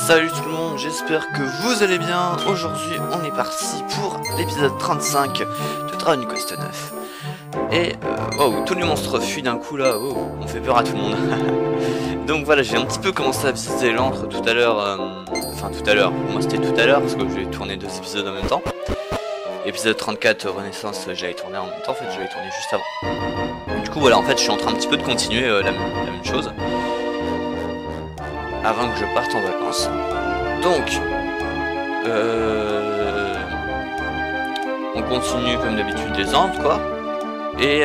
Salut tout le monde, j'espère que vous allez bien. Aujourd'hui on est parti pour l'épisode 35 de Dragon Quest 9. Et wow, tous les monstres fuient d'un coup là, oh, on fait peur à tout le monde. Donc voilà, j'ai un petit peu commencé à visiter l'antre tout à l'heure, enfin tout à l'heure, pour moi c'était tout à l'heure parce que j'ai tourné deux épisodes en même temps. Épisode 34 Renaissance, j'avais tourné en même temps, en fait j'avais tourné juste avant. Du coup voilà, en fait je suis en train un petit peu de continuer la même chose avant que je parte en vacances. Donc on continue comme d'habitude les antres quoi. Et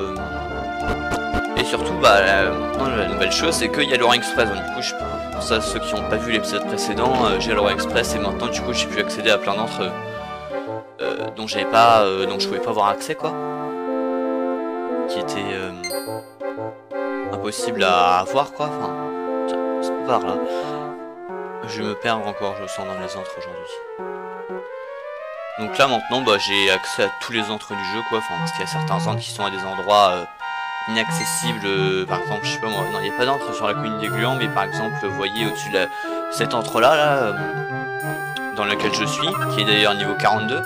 surtout bah maintenant la nouvelle chose c'est qu'il y a l'Orient Express. Donc, du coup pour ça ceux qui n'ont pas vu l'épisode précédent, j'ai l'Orient Express et maintenant du coup j'ai pu accéder à plein d'entre dont j'avais pas donc je pouvais pas avoir accès quoi. Qui était impossible à avoir quoi. Enfin c'est par là. Je me perds encore, je le sens dans les antres aujourd'hui. Donc là maintenant bah, j'ai accès à tous les antres du jeu quoi, enfin parce qu'il y a certains antres qui sont à des endroits inaccessibles, par exemple je sais pas moi, non il n'y a pas d'antre sur la colline des gluants, mais par exemple vous voyez au-dessus de cet antre là, dans lequel je suis, qui est d'ailleurs niveau 42,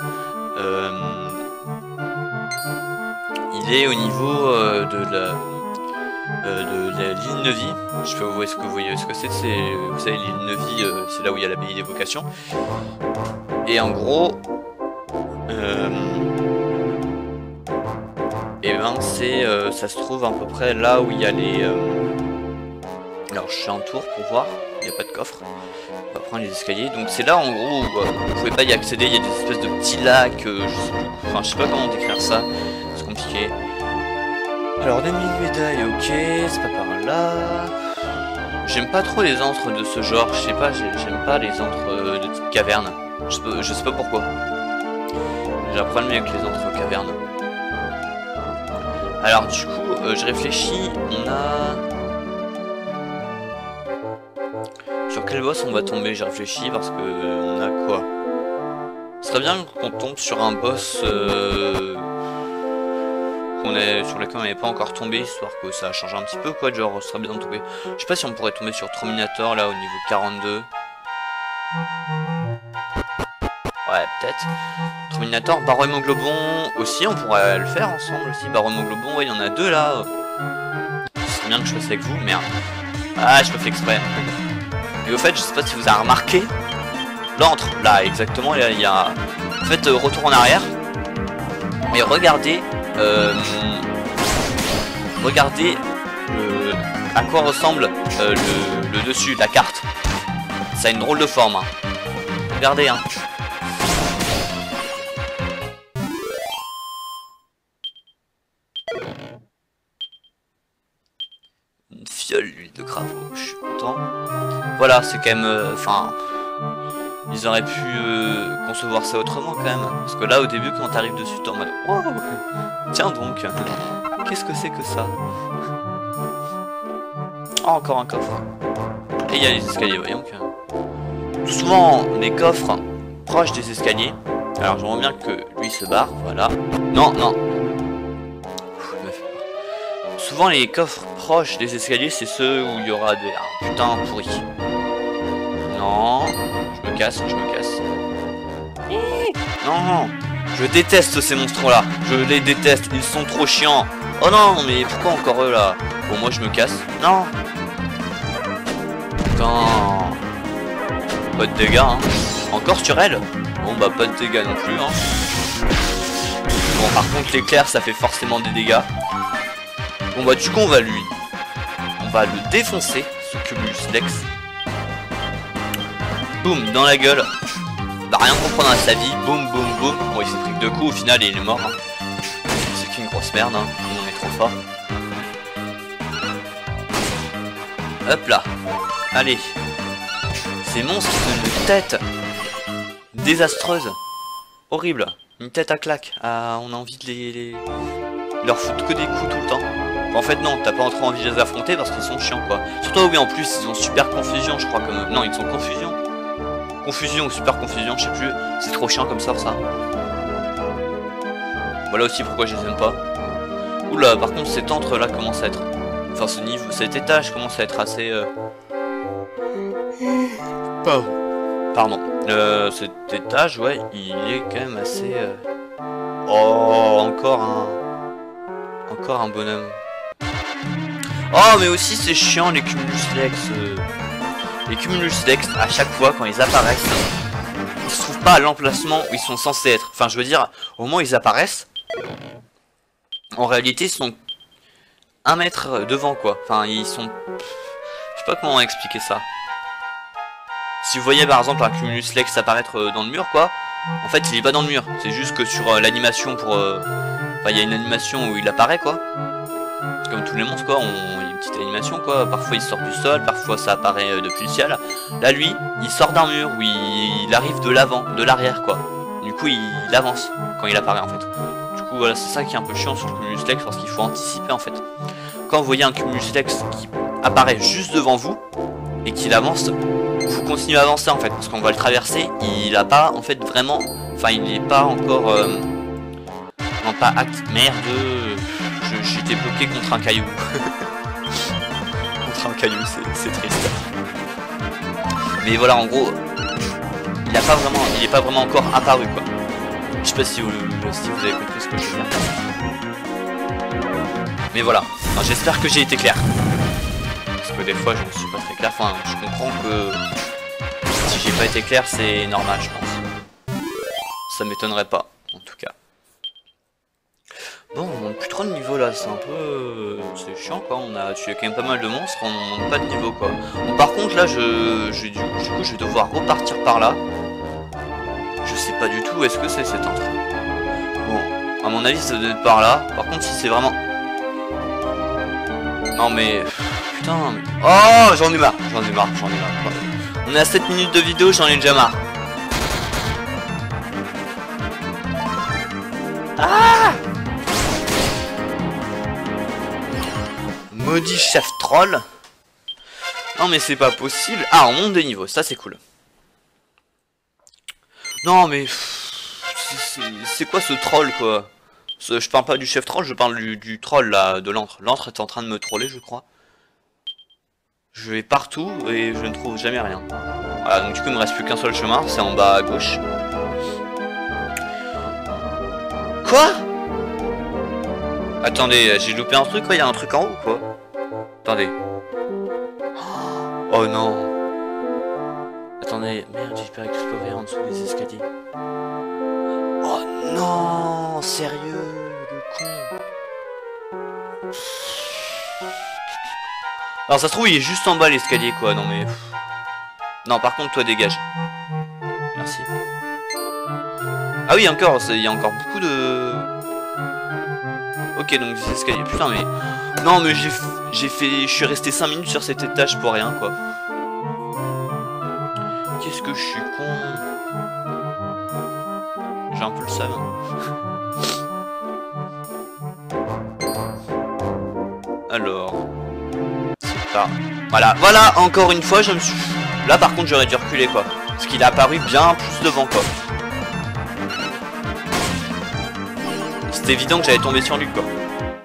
il est au niveau de l'île Neuvie. Je sais pas vous voyez ce que c'est, vous savez l'île Neuvie, c'est là où il y a l'abbaye d'évocation. Et en gros et ben c'est ça se trouve à peu près là où il y a les alors je fais un tour pour voir, il n'y a pas de coffre, on va prendre les escaliers, donc c'est là en gros où vous pouvez pas y accéder, il y a des espèces de petits lacs, je sais pas comment décrire ça, c'est compliqué. Alors 2000 médailles, ok, c'est pas par là. J'aime pas trop les antres de ce genre, je sais pas, j'aime pas les antres de type caverne, je sais pas pourquoi. J'ai un problème avec les antres cavernes. Alors du coup, je réfléchis, on a... Sur quel boss on va tomber, j'ai réfléchi parce que on a quoi? Ce serait bien qu'on tombe sur un boss sur lequel on n'est pas encore tombé, histoire que ça change un petit peu quoi, genre ce serait bien de tomber. Je sais pas si on pourrait tomber sur Terminator là au niveau 42. Ouais, peut-être. Terminator, Baron Hémoglobon aussi, on pourrait le faire ensemble aussi. Baron Hémoglobon, ouais, il y en a deux là. C'est bien que je fasse avec vous, merde. Ah, je me fais exprès. Et au fait, je sais pas si vous avez remarqué, l'antre, là, exactement, il y a... En fait, retour en arrière. Et regardez... regardez à quoi ressemble le dessus, la carte. Ça a une drôle de forme. Hein. Regardez, hein. Une fiole d'huile de craveau, je suis content. Voilà, c'est quand même... Enfin... ils auraient pu concevoir ça autrement quand même. Parce que là, au début, quand t'arrives dessus, t'es en mode... Wow, tiens donc, qu'est-ce que c'est que ça? Oh, encore un coffre. Et il y a les escaliers, voyons que... Souvent, les coffres proches des escaliers... Alors, j'aimerais bien que lui se barre, voilà. Non, non. Souvent, les coffres proches des escaliers, c'est ceux où il y aura des... Ah, putain, pourri. Non, je me casse, je me casse. Non, je déteste ces monstres-là. Je les déteste, ils sont trop chiants. Oh non, mais pourquoi encore eux là? Bon, moi je me casse. Non. Putain. Pas de dégâts, hein. Encore sur elle? Bon, bah pas de dégâts non plus, hein. Bon, par contre, l'éclair, ça fait forcément des dégâts. Bon, bah du coup, on va le défoncer, ce Cubulus Lex. Boum, dans la gueule. Bah rien comprendre à sa vie. Boum, boum, boum. Bon, il s'est pris que deux coups. Au final, il est mort. Hein. C'est qu'une grosse merde. Hein. On est trop fort. Hop là. Allez. Ces monstres ont une tête désastreuse. Horrible. Une tête à claque. Ah, on a envie de leur foutre que des coups tout le temps. En fait non, t'as pas trop envie de les affronter parce qu'ils sont chiants quoi. Surtout oui en plus ils ont super confusion je crois comme... Non ils sont confusion. Confusion ou super confusion, je sais plus. C'est trop chiant comme ça. Voilà aussi pourquoi je les aime pas. Oula par contre cet antre là commence à être... Enfin ce niveau, cet étage commence à être assez... Pardon. Cet étage, ouais, il est quand même assez... Oh, encore un bonhomme. Oh, mais aussi c'est chiant les Cumulus Lex. Les Cumulus Lex, à chaque fois quand ils apparaissent, ils se trouvent pas à l'emplacement où ils sont censés être. Enfin, je veux dire, au moment où ils apparaissent, en réalité, ils sont 1 mètre devant, quoi. Enfin, ils sont... Je sais pas comment expliquer ça. Si vous voyez par exemple un Cumulus Lex apparaître dans le mur, quoi, en fait il est pas dans le mur. C'est juste que sur l'animation pour... Enfin, il y a une animation où il apparaît, quoi. Comme tous les monstres, quoi, il y a une petite animation, quoi. Parfois il sort du sol, parfois ça apparaît depuis le ciel. Là, lui, il sort d'un mur où il arrive de l'avant, de l'arrière, quoi. Du coup, il avance quand il apparaît, en fait. Du coup, voilà, c'est ça qui est un peu chiant sur le Cumulus Lex, parce qu'il faut anticiper, en fait. Quand vous voyez un Cumulus Lex qui apparaît juste devant vous, et qu'il avance, vous continuez à avancer, en fait, parce qu'on va le traverser. Il a pas, en fait, vraiment... Enfin, il n'est pas encore... Non, pas acte... Merde... J'étais bloqué contre un caillou. Contre un caillou, c'est triste. Mais voilà, en gros, il est pas vraiment encore apparu, quoi. Je sais pas si vous avez compris ce que je veux dire. Mais voilà, j'espère que j'ai été clair. Parce que des fois, je ne suis pas très clair. Enfin, je comprends que si j'ai pas été clair, c'est normal, je pense. Ça m'étonnerait pas, en tout cas. Bon, on monte plus trop de niveau là, c'est un peu... c'est chiant, quoi, on a tué quand même pas mal de monstres, on monte pas de niveau, quoi. Bon, par contre là, du coup, je vais devoir repartir par là. Je sais pas du tout, est-ce que c'est cet endroit? Bon, à mon avis, ça doit être par là. Par contre, si c'est vraiment... Non mais... Putain, mais... Oh, j'en ai marre. On est à 7 minutes de vidéo, j'en ai déjà marre. Ah! Maudit chef troll. Non mais c'est pas possible. Ah, on monte de niveau, ça c'est cool. Non mais... C'est quoi ce troll, quoi? Je parle pas du chef troll, je parle du troll là, de l'antre. L'antre est en train de me troller, je crois. Je vais partout et je ne trouve jamais rien. Voilà, donc du coup il me reste plus qu'un seul chemin, c'est en bas à gauche. Quoi? Attendez, j'ai loupé un truc, quoi? Il y a un truc en haut, quoi? Attendez. Oh non. Attendez, merde, j'ai pas exploré en dessous des escaliers. Oh non, sérieux, le con. Alors ça se trouve il est juste en bas l'escalier, quoi. Non mais... Non, par contre toi dégage. Merci. Ah oui, encore, il y a encore beaucoup de... Ok, donc des escaliers. Putain, mais... Non, mais j'ai fait... Je suis resté 5 minutes sur cet étage pour rien, quoi. Qu'est-ce que je suis con. J'ai un peu le seum. Alors... C'est pas... Voilà, encore une fois, je me suis... Là, par contre, j'aurais dû reculer, quoi. Parce qu'il est apparu bien plus devant, quoi. C'était évident que j'allais tomber sur lui, quoi.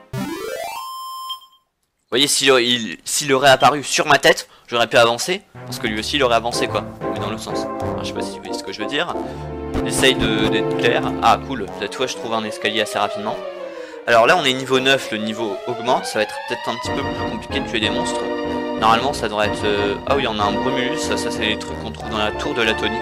Vous voyez, s'il aurait apparu sur ma tête, j'aurais pu avancer. Parce que lui aussi, il aurait avancé, quoi. Mais dans l'autre sens. Alors, je sais pas si vous voyez ce que je veux dire. J'essaye d'être clair. Ah, cool. Cette fois, je trouve un escalier assez rapidement. Alors là, on est niveau 9. Le niveau augmente. Ça va être peut-être un petit peu plus compliqué de tuer des monstres. Normalement, ça devrait être... Ah oui, on a un Brumulus. Ça c'est les trucs qu'on trouve dans la tour de l'Atonie.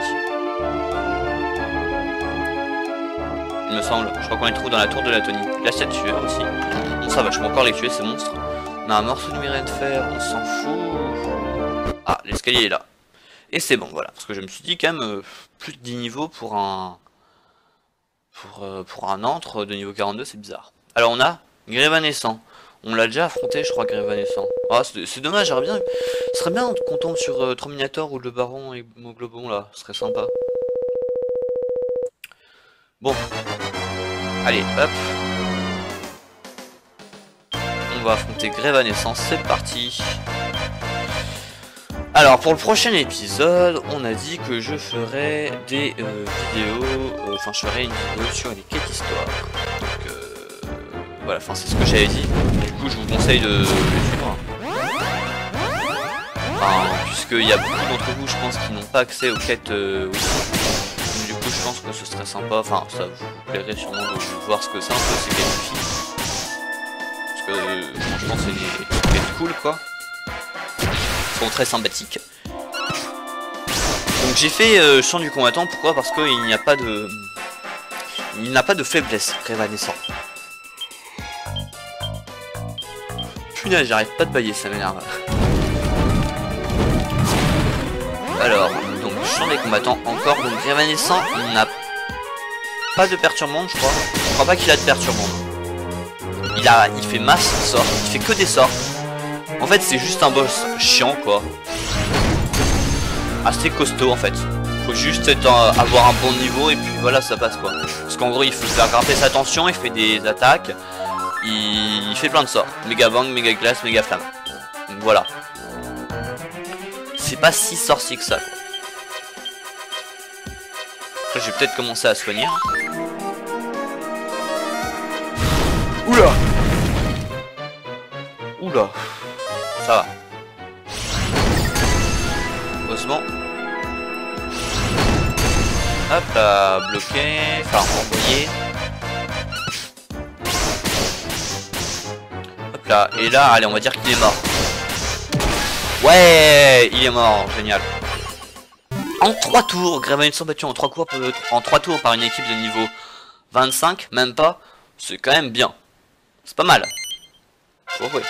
Il me semble. Je crois qu'on les trouve dans la tour de l'Atonie. La tueur aussi. Bon, ça va, je peux encore les tuer, ces monstres. On a un morceau de minerai de fer, on s'en fout. Ah, l'escalier est là. Et c'est bon, voilà. Parce que je me suis dit quand même, plus de 10 niveaux pour un... Pour un antre de niveau 42, c'est bizarre. Alors on a Grévanescent. On l'a déjà affronté, je crois, Grévanescent. Ah, c'est dommage, j'aurais bien... Ce serait bien qu'on tombe sur Trominator ou le Baron et Moglobon, là. Ce serait sympa. Bon. Allez, hop. On va affronter Grévanescent, c'est parti. Alors pour le prochain épisode, on a dit que je ferai des vidéos, enfin je ferai une vidéo sur les quêtes histoire. Donc voilà, enfin c'est ce que j'avais dit. Du coup je vous conseille de le suivre. Enfin, puisqu'il y a beaucoup d'entre vous, je pense, qui n'ont pas accès aux quêtes aussi. Du coup, je pense que ce serait sympa. Enfin, ça vous plairait sûrement de voir ce que c'est un peu ces quêtes filles. Parce que franchement, c'est des quêtes cool, quoi. Ils sont très sympathiques. Donc j'ai fait chant du combattant. Pourquoi? Parce qu'il n'y a pas de... Il n'a pas de faiblesse révanescent. Punaise, j'arrête pas de bailler, ça m'énerve. Alors, donc chant des combattants encore. Donc révanescent, il n'a pas de perturbante, je crois. Je crois pas qu'il a de perturbante. Il fait masse sorts, il fait que des sorts. En fait, c'est juste un boss chiant, quoi. Assez costaud, en fait. Faut juste avoir un bon niveau et puis voilà, ça passe, quoi. Parce qu'en gros, il faut faire grimper sa tension, il fait des attaques. Il fait plein de sorts. Méga bang, méga glace, méga flamme. Donc voilà. C'est pas si sorcier que ça, quoi. Après, je vais peut-être commencer à soigner. Hein. Oula! Oula! Ça va. Heureusement. Hop là, bloqué. Enfin, envoyé. Hop là. Et là, allez, on va dire qu'il est mort. Ouais, il est mort. Génial. En 3 tours, Gravenson battu en 3 tours par une équipe de niveau 25, même pas. C'est quand même bien. C'est pas mal. Faut avouer.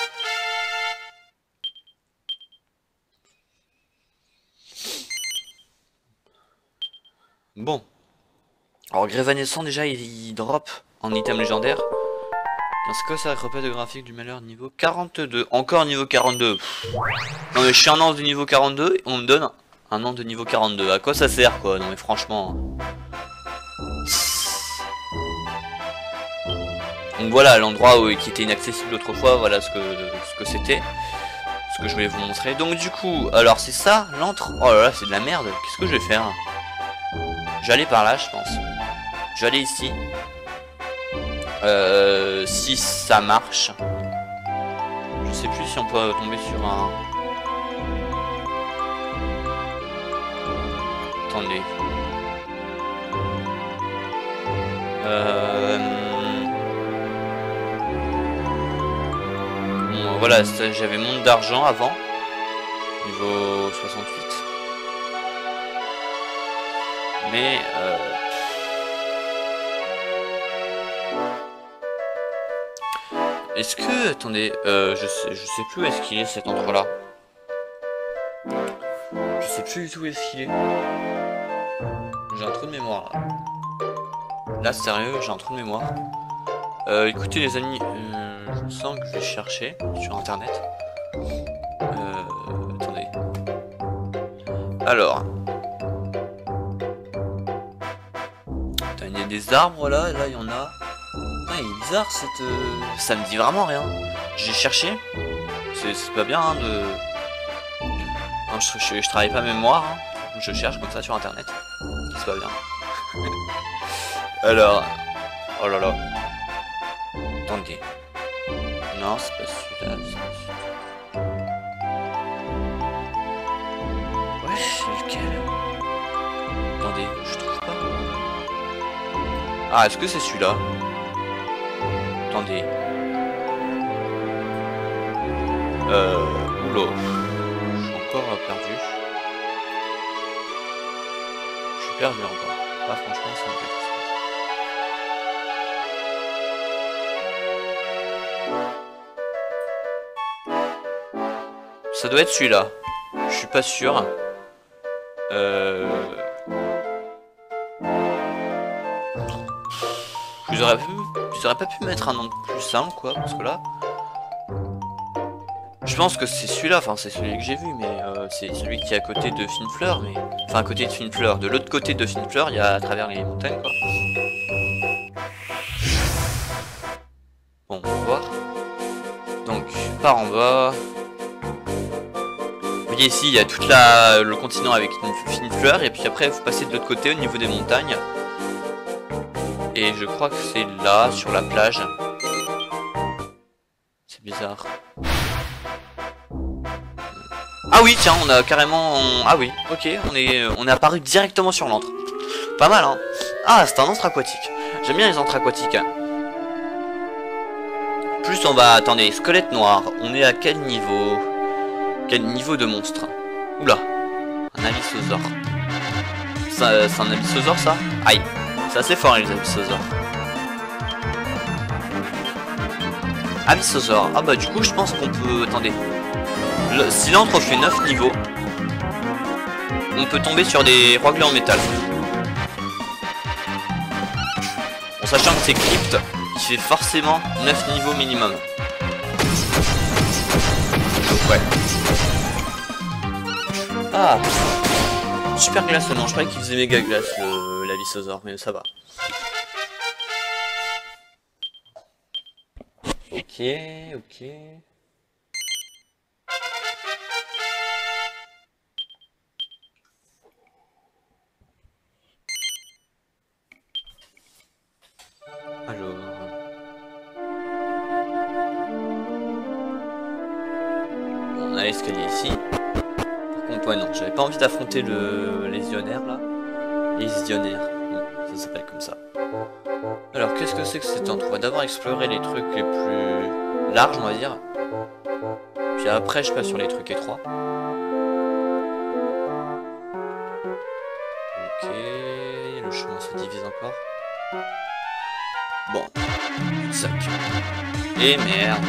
Bon. Alors Grévanescent déjà il drop en item légendaire. Est-ce que ça repère de graphique du malheur niveau 42? Encore niveau 42. Non mais je suis un an de niveau 42 et on me donne un an de niveau 42. À quoi ça sert quoi? Non mais franchement. Donc voilà l'endroit qui était inaccessible autrefois, voilà ce que c'était. Ce que je voulais vous montrer. Donc du coup, alors c'est ça, l'entre... Oh là là, c'est de la merde. Qu'est-ce que je vais faire? J'allais par là, je pense. J'allais ici. Si ça marche. Je sais plus si on peut tomber sur un... Attendez. Bon, voilà, j'avais monde d'argent avant. Niveau 68. Mais est-ce que... Attendez, je sais plus où est-ce qu'il est cet endroit-là. Je sais plus du tout où est-ce qu'il est. J'ai un trou de mémoire là. Là sérieux, j'ai un trou de mémoire. Écoutez les amis, je sens que je vais chercher sur internet. Attendez. Alors. Il y a des arbres là, il y en a. Ah, il est bizarre cette... Ça me dit vraiment rien. J'ai cherché. C'est pas bien hein, de... Non, je travaille pas mémoire. Hein. Je cherche comme ça sur internet. C'est pas bien. Alors... Oh là là. Attendez. Non, c'est pas celui-là. Ouais, c'est lequel? Attendez, je trouve pas. Ah, est-ce que c'est celui-là? Attendez. Oula. Je suis encore perdu. Je suis perdu encore. Ah, franchement, ça me fait... Ça doit être celui-là. Je suis pas sûr. J'aurais pas pu mettre un nom plus simple quoi, parce que là... Je pense que c'est celui-là, enfin c'est celui que j'ai vu, mais c'est celui qui est à côté de Finefleur, mais... Enfin à côté de Finefleur, de l'autre côté de Finefleur, il y a à travers les montagnes quoi. Bon, on va voir. Donc, par en bas... Vous voyez ici, il y a tout le continent avec une Finefleur, et puis après vous passez de l'autre côté au niveau des montagnes. Et je crois que c'est là, sur la plage. C'est bizarre. Ah oui, tiens, on a carrément... Ah oui, ok, on est apparu directement sur l'antre. Pas mal, hein. Ah, c'est un antre aquatique. J'aime bien les antres aquatiques. Plus on va... Attendez, squelette noir. On est à quel niveau? Quel niveau de monstre? Oula, un abyssosaure. C'est un abyssosaure, ça? Aïe, c'est assez fort, les abyssosaures. Abyssosaure. Ah bah du coup, je pense qu'on peut... Attendez. Si l'antre fait 9 niveaux, on peut tomber sur des rois en métal. En sachant que c'est crypte, il fait forcément 9 niveaux minimum. Ouais. Ah, super glace, non, je croyais qu'il faisait méga glace l'abyssosaure, mais ça va. Ok, ok. Alors... On a l'escalier ici. Par contre, ouais, non, j'avais pas envie d'affronter le lésionnaire là. Lésionnaire, ça s'appelle comme ça. Alors, qu'est-ce que c'est que cet endroit? D'abord explorer les trucs les plus larges, on va dire. Puis après, je passe sur les trucs étroits. Ok, le chemin se divise encore. Bon, sac. Et merde.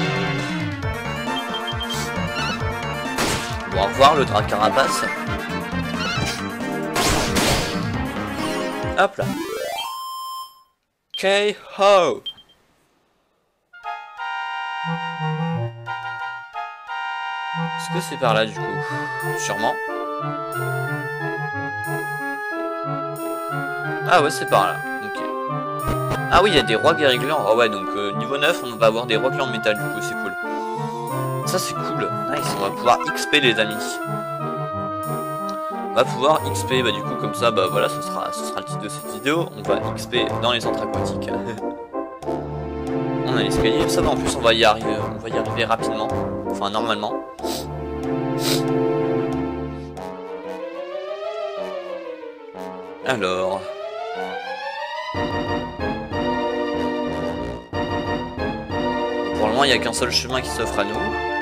Bon, au revoir le drap carapace. Hop là. K.O. Est-ce que c'est par là du coup? Sûrement. Ah ouais, c'est par là. Ok. Ah oui, il y a des rois guérigluants. Oh ouais, donc niveau 9, on va avoir des rois en métal du coup, c'est cool. Ça c'est cool. Nice, on va pouvoir XP les amis. On va pouvoir XP, bah du coup comme ça, bah voilà, ce sera le titre de cette vidéo. On va XP dans les centres aquatiques. On a l'escalier, ça va, en plus on va y arriver rapidement. Enfin normalement. Alors... Pour le moment, il n'y a qu'un seul chemin qui s'offre à nous.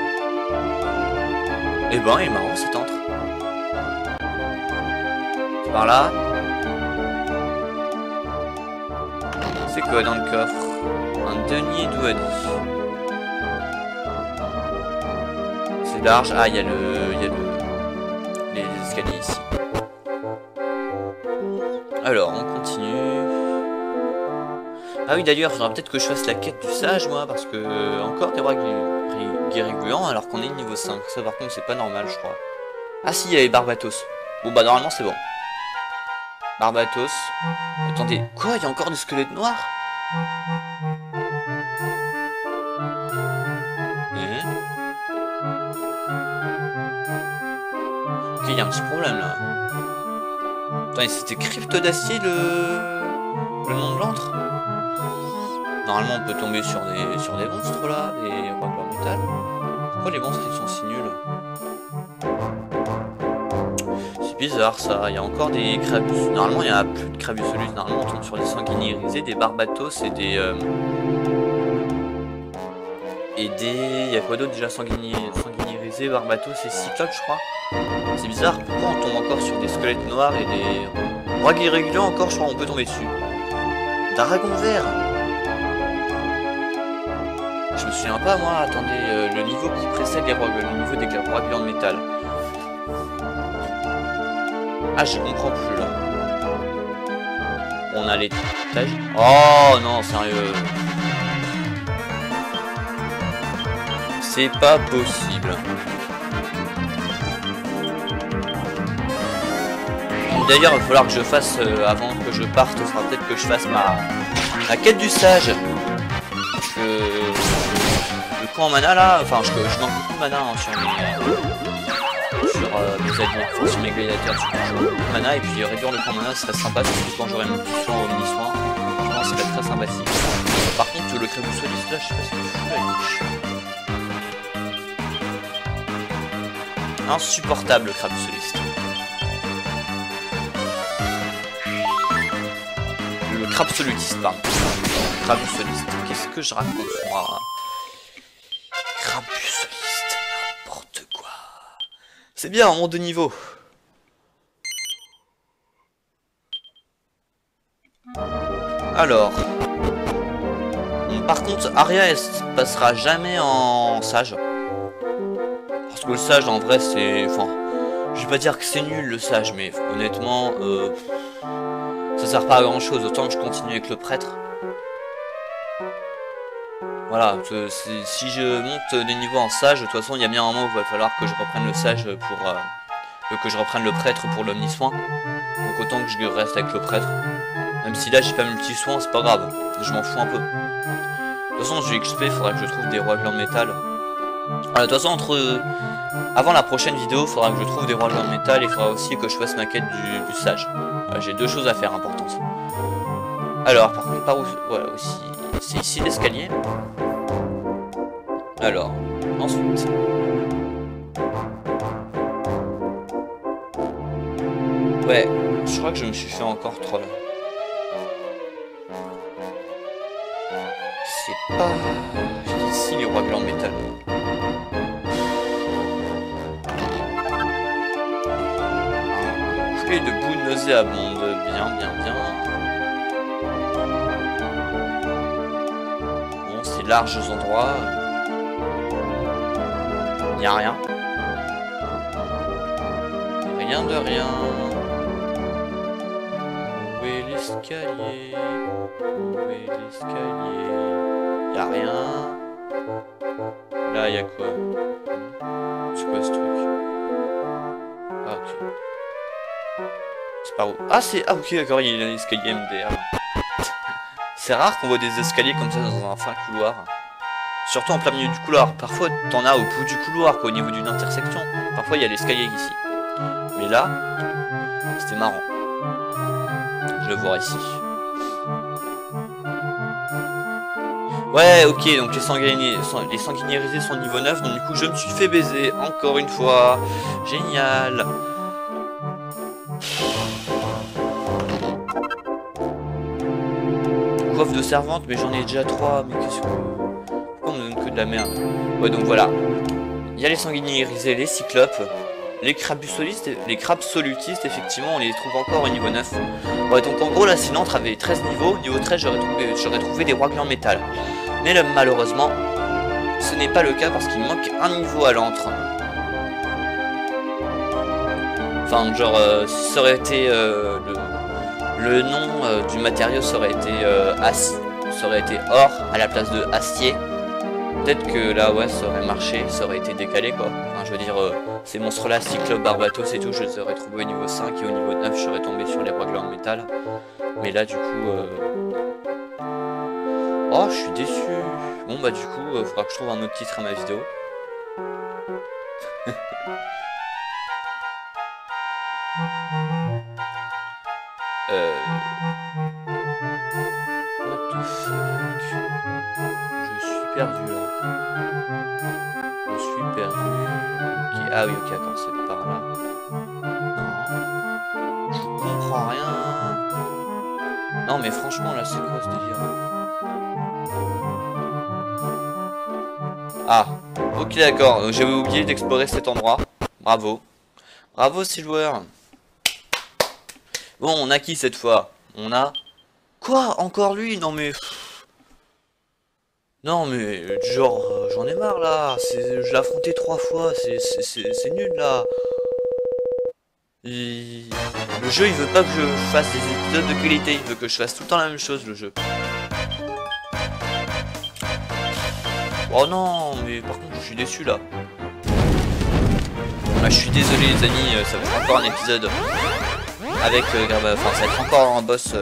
Et ben, il est marrant cet antre. C'est par là. C'est quoi dans le coffre? Un denier douanier. C'est large. Ah, il y a les escaliers ici. Alors, on continue. Ah oui, d'ailleurs, il faudra peut-être que je fasse la quête du sage, moi, parce que encore des rois guérigluants, alors qu'on est niveau 5. Ça, par contre, c'est pas normal, je crois. Ah si, il y a les Barbatos. Bon, bah, normalement, c'est bon. Barbatos. Attendez, quoi? Il y a encore des squelettes noirs? Ok, il y a un petit problème, là. Attendez, c'était crypte d'acier, le nom de l'antre? Normalement, on peut tomber sur des monstres, là, des rois en métal. Pourquoi les monstres, ils sont si nuls? C'est bizarre, ça. Il y a encore des Crabus. Normalement, il n'y en a plus de Crabusolus. Normalement, on tombe sur des sanguinirisés, des Barbatos et des... Il y a quoi d'autre déjà? Sanguinirisés, Barbatos et Cyclope, je crois. C'est bizarre. Pourquoi on tombe encore sur des squelettes noirs et des... rois guérigluants encore, je crois, on peut tomber dessus. Dragon vert. Je me souviens pas, moi, attendez, le niveau qui précède le niveau des rois de métal. Ah, je comprends plus, là. On a les tâches. Oh, non, sérieux. C'est pas possible. D'ailleurs, il va falloir que je fasse, avant que je parte, il faudra peut-être que je fasse ma quête du sage. Parce que le coup en mana là, enfin je manque beaucoup de mana hein, sur mes alliés, enfin, sur mes gladiateurs, je manque beaucoup de mana et puis réduire le coup en mana ce serait sympa, surtout quand j'aurai mon petit soin au mini-soin. Je pense que ça va être très sympathique. Par contre le Crébussoliste là, je sais pas si c'est fou, là, il est chiant. Insupportable le crabe soliste. Le crabe solutiste, pardon. Crabe soliste. Qu'est-ce que je raconte moi? Crabe soliste, n'importe quoi. C'est bien, on monte de niveau. Alors. Par contre, Aria, elle se passera jamais en sage. Parce que le sage, en vrai, c'est... Enfin, je vais pas dire que c'est nul, le sage, mais honnêtement, ça sert pas à grand-chose. Autant que je continue avec le prêtre. Voilà, si je monte des niveaux en sage, de toute façon, il y a bien un moment où il va falloir que je reprenne le sage pour... que je reprenne le prêtre pour l'omnisoin. Donc autant que je reste avec le prêtre. Même si là, j'ai pas multi-soin, c'est pas grave. Je m'en fous un peu. De toute façon, je vais XP, il faudra que je trouve des roi glands de métal. De toute façon, avant la prochaine vidéo, il faudra que je trouve des roi glands de métal et il faudra aussi que je fasse ma quête du sage. J'ai deux choses à faire importantes. Alors, par contre, par où... Voilà, aussi... C'est ici l'escalier. Alors, ensuite... Ouais, je crois que je me suis fait encore troll. C'est pas... Ici les rois blancs métal. Bouffée de boue nauséabonde. Bien, bien, bien. Bon, c'est larges endroits. Il n'y a rien. Rien de rien. Où est l'escalier? Où est l'escalier? Y'a rien. Là, y'a quoi? C'est quoi ce truc? Ah, ok. C'est par où? Ah, c'est... Ah, ok, d'accord, il y a un escalier MDR. C'est rare qu'on voit des escaliers comme ça dans un fin couloir. Surtout en plein milieu du couloir. Parfois, t'en as au bout du couloir, quoi, au niveau d'une intersection. Parfois, il y a l'escalier ici. Mais là, c'était marrant. Je le vois ici. Ouais, ok, donc les sanguiniérisés sont niveau 9, donc du coup je me suis fait baiser encore une fois. Génial. Coiffe de servante, mais j'en ai déjà 3, mais qu'est-ce que... Pourquoi on me donne que de la merde? Ouais, donc voilà. Il y a les sanguiniérisés, les cyclopes, les crabes solutistes, effectivement, on les trouve encore au niveau 9. Ouais, donc en gros, là, si l'antre avait 13 niveaux, niveau 13, j'aurais trouvé des rois glands métal. Mais là, malheureusement, ce n'est pas le cas parce qu'il manque un niveau à l'antre. Enfin, genre, ça aurait été le nom du matériau, ça aurait été or à la place de acier. Peut-être que là, ouais, ça aurait marché, ça aurait été décalé, quoi. Enfin, je veux dire, ces monstres-là, Cyclope, Barbatos et tout, je les aurais trouvés au niveau 5 et au niveau 9, je serais tombé sur les rois glands de métal. Mais là, du coup... Oh, je suis déçu. Bon, bah, du coup, faudra que je trouve un autre titre à ma vidéo. What the fuck? Je suis perdu, là. Je suis perdu. Okay. Ah oui, ok, attends, c'est par là. Non. Je comprends rien. Non, mais franchement, là, c'est quoi ce délire? Ah, ok, d'accord. J'avais oublié d'explorer cet endroit. Bravo. Bravo, ces joueurs. Bon, on a qui cette fois? On a... Quoi? Encore lui? Non, mais... Non, mais... Genre, j'en ai marre, là. Je l'ai affronté 3 fois. C'est nul, là. Le jeu, il veut pas que je fasse des épisodes de qualité. Il veut que je fasse tout le temps la même chose, le jeu. Oh non, mais par contre, je suis déçu, là. Ah, je suis désolé, les amis. Ça va être encore un épisode... Avec... Enfin, ça va être encore un boss...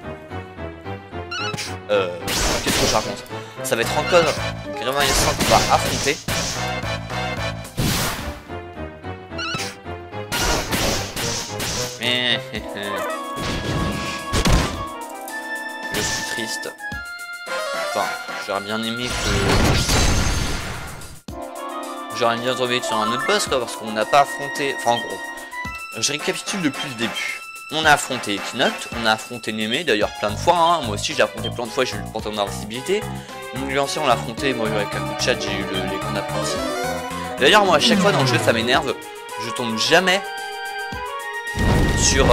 Qu'est-ce que je raconte? Ça va être encore Grévaillescent qu'on va affronter. Mais... Je suis triste. Enfin, j'aurais bien aimé que... J'aurais bien tombé sur un autre boss quoi, parce qu'on n'a pas affronté... Enfin en gros, je récapitule depuis le début. On a affronté Equinox, on a affronté Némé d'ailleurs plein de fois, hein. Moi aussi j'ai affronté plein de fois, j'ai eu le pantalon d'invincibilité. Lui ancien on l'a affronté, moi avec un coup de chat j'ai eu les grands apprentis. D'ailleurs moi à chaque fois dans le jeu ça m'énerve, je tombe jamais sur...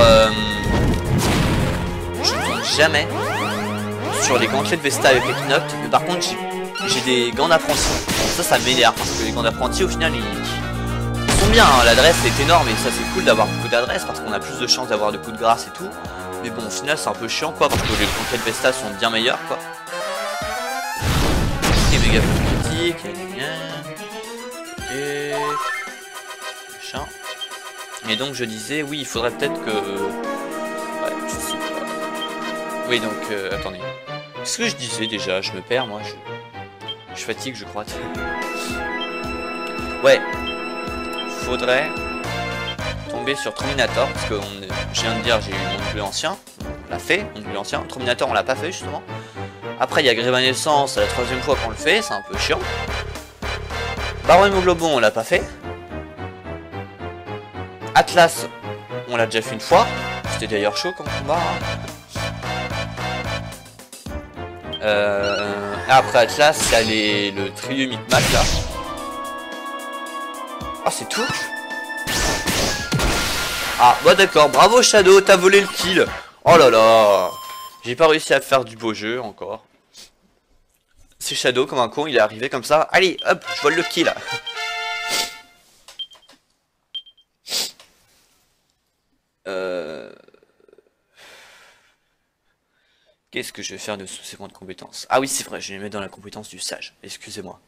je tombe jamais sur les gantelets de Vesta avec Equinox, mais par contre j'ai des gants d'apprentis. Ça m'énerve parce que les gants d'apprentis au final ils sont bien, hein. L'adresse est énorme et ça c'est cool d'avoir beaucoup d'adresses parce qu'on a plus de chances d'avoir des coups de grâce et tout. Mais bon au final c'est un peu chiant quoi parce que les gantelets de Vesta sont bien meilleurs quoi. Et méga politique, et machin. Et donc je disais oui il faudrait peut-être que... Ouais je sais pas. Oui donc attendez. Qu'est-ce que je disais déjà? Je me perds moi, je fatigue je crois. Ouais. Faudrait tomber sur Terminator parce que je viens de dire j'ai eu mon bleu ancien. On l'a fait, mon bleu ancien. Terminator on l'a pas fait justement. Après il y a Grévanescence, c'est la troisième fois qu'on le fait, c'est un peu chiant. Baron Hémoglobon on l'a pas fait. Atlas on l'a déjà fait une fois. C'était d'ailleurs chaud comme combat. Après Atlas il y a le trio Micmac là. Ah c'est tout. Ah bah d'accord, bravo Shadow, t'as volé le kill. Oh là là. J'ai pas réussi à faire du beau jeu encore. C'est Shadow comme un con, il est arrivé comme ça. Allez hop, je vole le kill. Qu'est-ce que je vais faire de ces points de compétence? Ah oui c'est vrai, je vais les mettre dans la compétence du sage. Excusez-moi.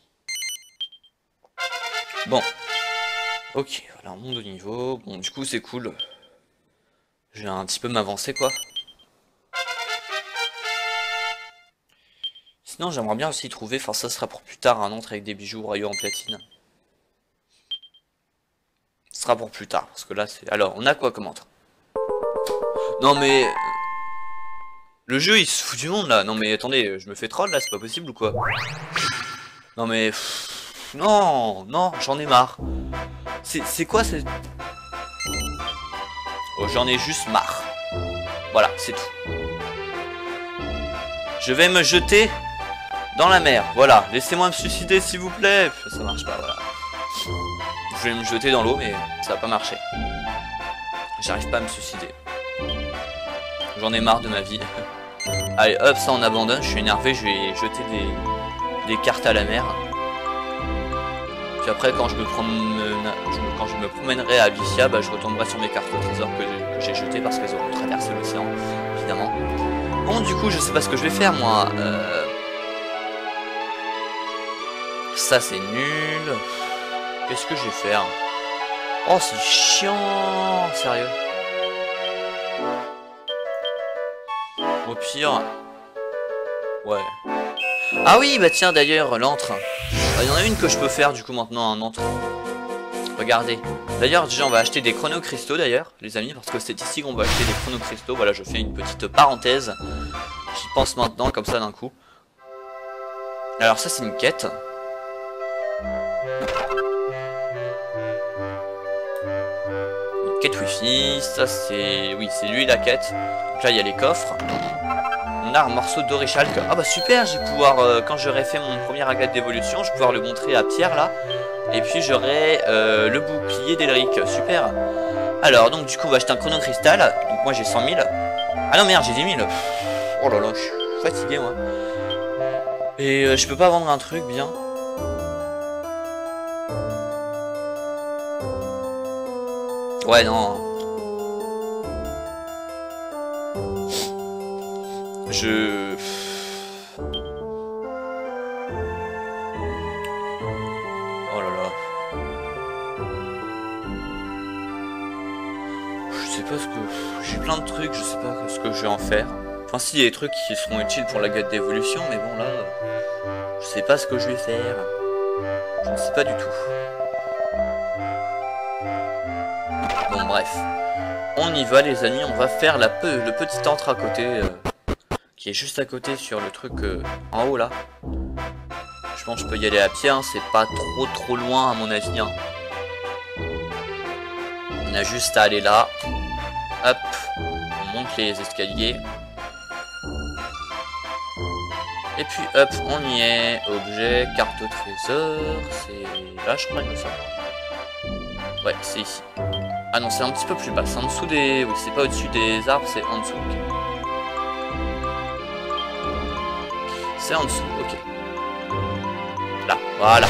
Bon. Ok, voilà, on monte de niveau. Bon, du coup, c'est cool. Je vais un petit peu m'avancer, quoi. Sinon, j'aimerais bien aussi trouver, enfin, ça sera pour plus tard, un autre avec des bijoux royaux en platine. Ce sera pour plus tard, parce que là, c'est... Alors, on a quoi comme autre? Non, mais... Le jeu, il se fout du monde, là. Non, mais attendez, je me fais troll, là, c'est pas possible ou quoi? Non, mais... Non, non, j'en ai marre. C'est quoi c'est... Oh, j'en ai juste marre. Voilà, c'est tout. Je vais me jeter dans la mer. Voilà, laissez-moi me suicider s'il vous plaît. Ça marche pas, voilà. Je vais me jeter dans l'eau, mais ça va pas marcher. J'arrive pas à me suicider. J'en ai marre de ma vie. Allez, hop, ça on abandonne. Je suis énervé, je vais jeter des cartes à la mer. Puis après quand je me promènerai à Abyssea, bah, je retomberai sur mes cartes au trésor que j'ai jetées parce qu'elles auront traversé l'océan, évidemment. Bon du coup je sais pas ce que je vais faire moi. Ça c'est nul. Qu'est-ce que je vais faire? Oh c'est chiant, sérieux. Au pire. Ouais. Ah oui bah tiens d'ailleurs l'antre. Il y en a une que je peux faire du coup maintenant un antre. Regardez. D'ailleurs déjà on va acheter des chronocristaux d'ailleurs les amis parce que c'est ici qu'on va acheter des chronocristaux. Voilà je fais une petite parenthèse. J'y pense maintenant comme ça d'un coup. Alors ça c'est une quête. Une quête wifi. Ça c'est... Oui c'est lui la quête. Donc là il y a les coffres. On a un morceau d'Orichalk. Ah bah super, je vais pouvoir, quand j'aurai fait mon premier agate d'évolution, je vais pouvoir le montrer à Pierre là. Et puis j'aurai le bouclier d'Elric. Super. Alors donc du coup on va acheter un chronocristal. Donc moi j'ai 100 000. Ah non merde j'ai 10 000. Oh là là, je suis fatigué moi. Et je peux pas vendre un truc bien. Ouais non. Je... Oh là là. Je sais pas ce que... J'ai plein de trucs, je sais pas ce que je vais en faire. Enfin si, il y a des trucs qui seront utiles pour la guette d'évolution, mais bon là... Je sais pas ce que je vais faire. Je ne sais pas du tout. Bon bref. On y va les amis, on va faire le petit antre à côté... qui est juste à côté sur le truc en haut là. Je pense que je peux y aller à pied, hein. C'est pas trop loin à mon avis. Hein. On a juste à aller là. Hop, on monte les escaliers. Et puis hop, on y est. Objet, carte au trésor. C'est là, je crois que ça. Ouais, c'est ici. Ah non, c'est un petit peu plus bas. C'est en dessous des... Oui, c'est pas au-dessus des arbres, c'est en dessous. Okay. C'est en dessous, ok. Là, voilà.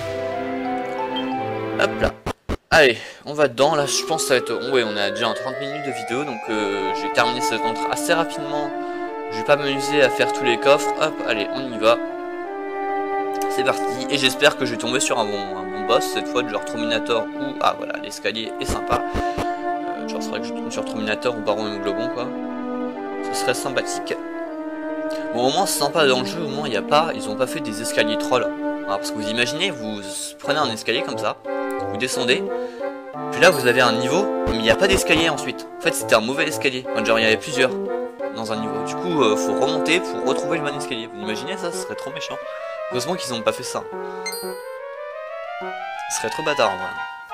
Hop là. Allez, on va dedans. Là, je pense que ça va être... Ouais, on a déjà 30 minutes de vidéo, donc j'ai terminé cette montre assez rapidement. Je vais pas m'amuser à faire tous les coffres. Hop, allez, on y va. C'est parti. Et j'espère que je vais tomber sur un bon boss, cette fois, du genre Terminator ou... Ah, voilà, l'escalier est sympa. Genre, c'est vrai que je tombe sur Terminator ou Baron Hémoglobin, quoi. Ce serait sympathique. Bon, au moins, c'est sympa dans le jeu. Au moins, il n'y a pas... Ils ont pas fait des escaliers trolls. Alors, parce que vous imaginez, vous prenez un escalier comme ça, vous descendez, puis là, vous avez un niveau, mais il n'y a pas d'escalier ensuite. En fait, c'était un mauvais escalier. Genre, il y avait plusieurs dans un niveau. Du coup, faut remonter pour retrouver le bon escalier. Vous imaginez ça? Ce serait trop méchant. Heureusement qu'ils n'ont pas fait ça. Ce serait trop bâtard en vrai.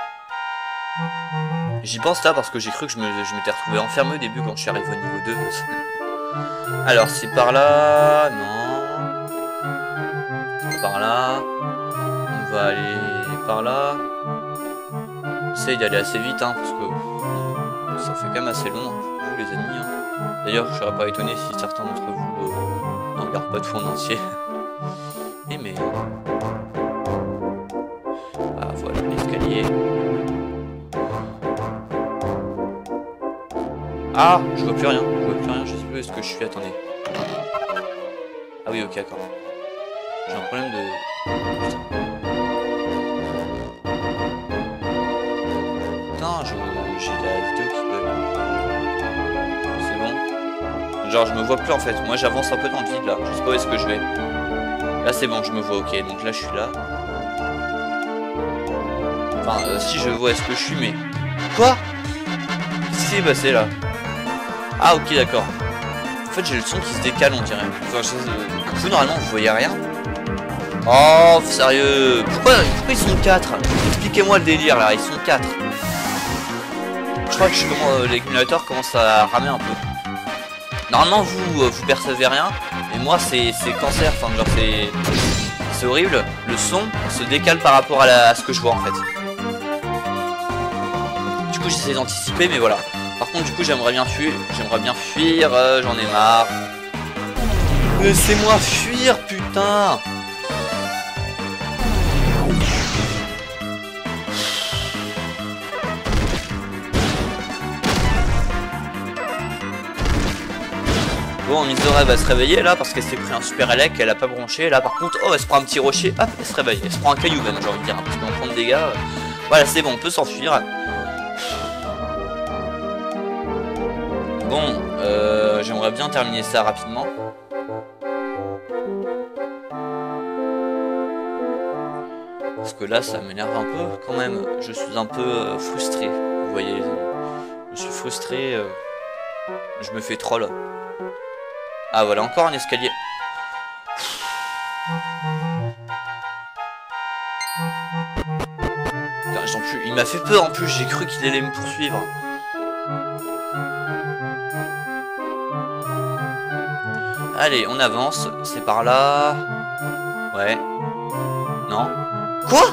J'y pense là parce que j'ai cru que je m'étais retrouvé enfermé au début quand je suis arrivé au niveau 2. Alors c'est par là. Non. Par là. On va aller par là. J'essaye d'aller assez vite hein, parce que ça fait quand même assez long hein, pour vous les ennemis. Hein. D'ailleurs je serais pas étonné si certains d'entre vous ne regardent pas tout en entier. Et mais... Ah voilà l'escalier. Ah je vois plus rien, je sais plus où est-ce que je suis, attendez. Ah oui ok d'accord. J'ai un problème de... Putain j'ai la vidéo qui bug. C'est bon. Genre je me vois plus en fait, moi j'avance un peu dans le vide là, je sais pas où est-ce que je vais. Là c'est bon, je me vois, ok, donc là je suis là. Enfin, si je vois est-ce que je suis, mais... Quoi? Qu'est-ce qui s'est passé là? Ah ok d'accord. En fait j'ai le son qui se décale on dirait. Enfin, vous normalement vous voyez rien. Oh sérieux, pourquoi ils sont 4? Expliquez-moi le délire là, ils sont 4. Je crois que l'émulateur commence à ramer un peu. Normalement vous percevez rien. Et moi c'est cancer, enfin genre c'est horrible. Le son se décale par rapport à ce que je vois en fait. Du coup j'essaie d'anticiper mais voilà. Par contre du coup j'aimerais bien fuir, j'en ai marre. Laissez-moi fuir putain. Bon, Misora va se réveiller là parce qu'elle s'est pris un super élec, elle a pas bronché. Là par contre, oh elle se prend un petit rocher, hop, elle se réveille. Elle se prend un caillou même, j'ai envie de dire, hein, parce qu'on prend de dégâts. Voilà, c'est bon, on peut s'enfuir. Bon, j'aimerais bien terminer ça rapidement. Parce que là, ça m'énerve un peu quand même. Je suis un peu frustré, vous voyez les amis. Je suis frustré, je me fais troll. Ah voilà, encore un escalier. Putain, j'en plus. Il m'a fait peur en plus, j'ai cru qu'il allait me poursuivre. Allez, on avance, c'est par là. Ouais. Non. Quoi?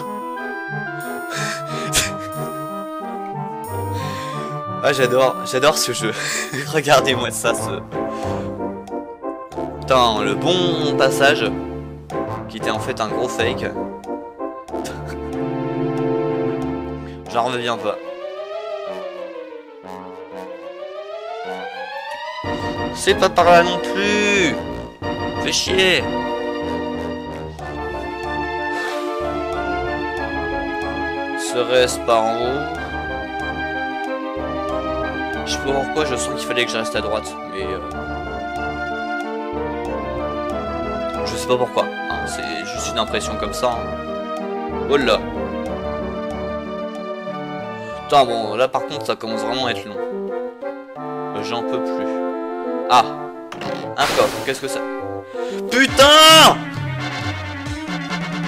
Ah j'adore ce jeu. Regardez-moi ça, Putain, le bon passage qui était en fait un gros fake. J'en reviens pas. C'est pas par là non plus. Fais chier. Serait-ce pas en haut? Je sais pas pourquoi je sens qu'il fallait que je reste à droite, mais je sais pas pourquoi, hein, c'est juste une impression comme ça. Hein. Oh là. Putain bon, là par contre ça commence vraiment à être long. J'en peux plus. Ah, un coffre, qu'est-ce que ça? Putain!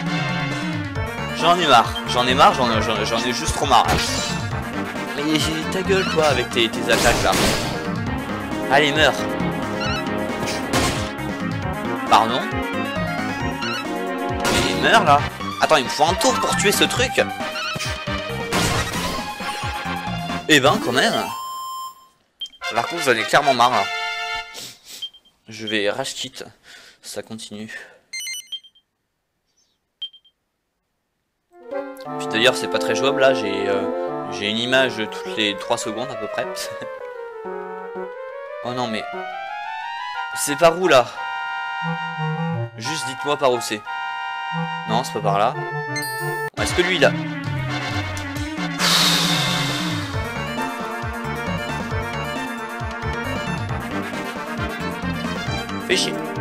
J'en ai marre, j'en ai juste trop marre. Mais ta gueule toi avec tes attaques là. Allez meurs. Pardon. Mais meurs là. Attends, il me faut un tour pour tuer ce truc. Eh ben quand même. Par contre j'en ai clairement marre là. Je vais rage quit. Ça continue. Puis d'ailleurs c'est pas très jouable là, j'ai une image toutes les 3 secondes à peu près. Oh non mais... C'est par où là? Juste dites-moi par où c'est. Non c'est pas par là. Est-ce que lui là? Fais chier.